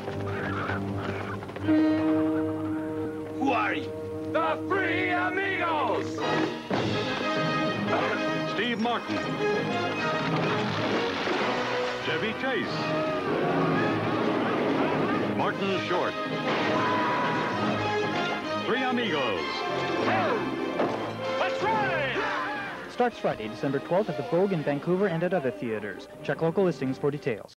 Who are you? The Three Amigos! Steve Martin. Chevy Chase. Martin Short. Three Amigos. Let's ride! Starts Friday, December 12th at the Vogue in Vancouver and at other theaters. Check local listings for details.